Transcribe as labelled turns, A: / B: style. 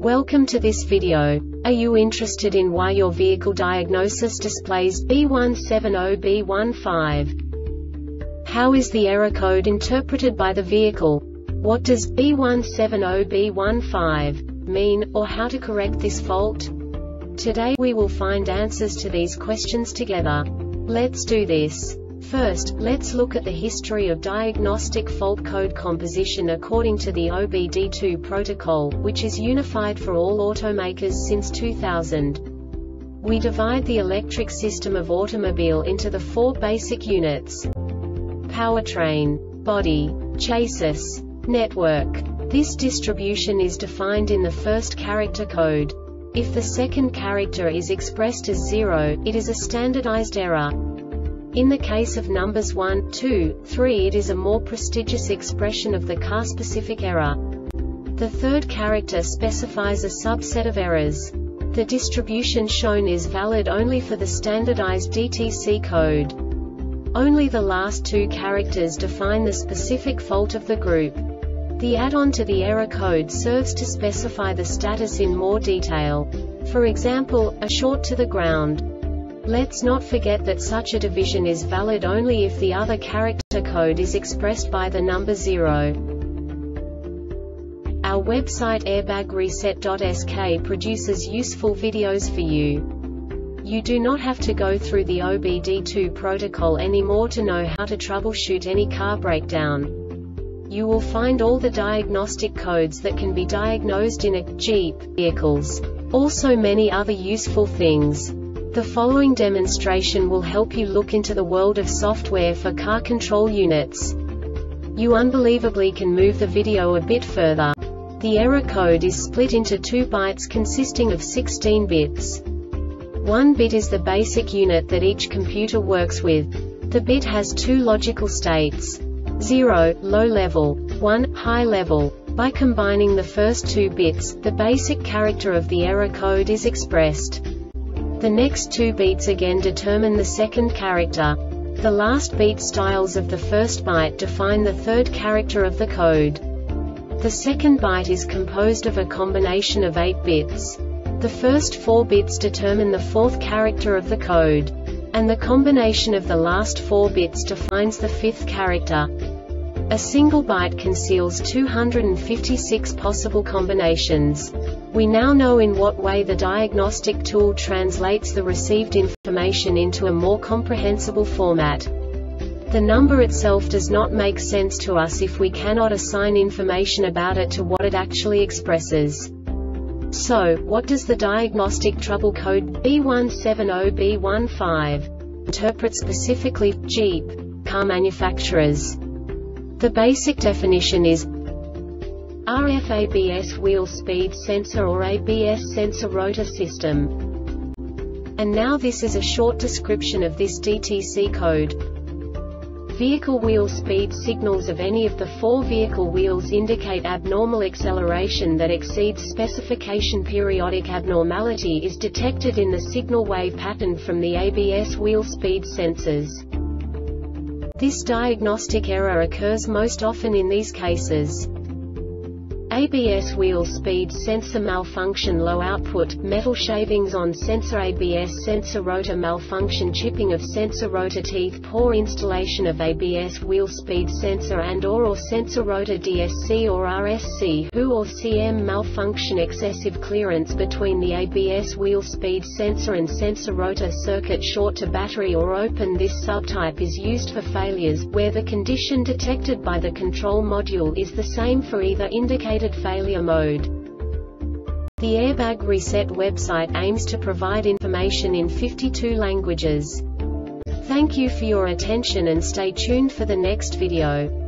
A: Welcome to this video. Are you interested in why your vehicle diagnosis displays B170B15? How is the error code interpreted by the vehicle? What does B170B15 mean, or how to correct this fault? Today we will find answers to these questions together. Let's do this. First, let's look at the history of diagnostic fault code composition according to the OBD2 protocol, which is unified for all automakers since 2000. We divide the electric system of automobile into the four basic units: powertrain, body, chassis, network. This distribution is defined in the first character code. If the second character is expressed as 0, it is a standardized error. In the case of numbers 1, 2, 3, it is a more prestigious expression of the car-specific error. The third character specifies a subset of errors. The distribution shown is valid only for the standardized DTC code. Only the last two characters define the specific fault of the group. The add-on to the error code serves to specify the status in more detail. For example, a short to the ground. Let's not forget that such a division is valid only if the other character code is expressed by the number 0. Our website airbagreset.sk produces useful videos for you. You do not have to go through the OBD2 protocol anymore to know how to troubleshoot any car breakdown. You will find all the diagnostic codes that can be diagnosed in a Jeep vehicles. Also many other useful things. The following demonstration will help you look into the world of software for car control units. You unbelievably can move the video a bit further. The error code is split into 2 bytes consisting of 16 bits. 1 bit is the basic unit that each computer works with. The bit has 2 logical states: 0, low level, 1, high level. By combining the first 2 bits, the basic character of the error code is expressed. The next 2 beats again determine the second character. The last beat styles of the first byte define the third character of the code. The second byte is composed of a combination of 8 bits. The first 4 bits determine the fourth character of the code. And the combination of the last 4 bits defines the fifth character. A single byte conceals 256 possible combinations. We now know in what way the diagnostic tool translates the received information into a more comprehensible format. The number itself does not make sense to us if we cannot assign information about it to what it actually expresses. So, what does the diagnostic trouble code B170B15 interpret specifically for Jeep car manufacturers? The basic definition is RF ABS wheel speed sensor or ABS sensor rotor system. And now this is a short description of this DTC code. Vehicle wheel speed signals of any of the 4 vehicle wheels indicate abnormal acceleration that exceeds specification. Periodic abnormality is detected in the signal wave pattern from the ABS wheel speed sensors. This diagnostic error occurs most often in these cases: ABS wheel speed sensor malfunction, low output, metal shavings on sensor, ABS sensor rotor malfunction, chipping of sensor rotor teeth, poor installation of ABS wheel speed sensor and/or sensor rotor DSC or RSC, HU or CM malfunction, excessive clearance between the ABS wheel speed sensor and sensor rotor circuit, short to battery or open. This subtype is used for failures where the condition detected by the control module is the same for either indicated failure mode. The Airbag Reset website aims to provide information in 52 languages. Thank you for your attention and stay tuned for the next video.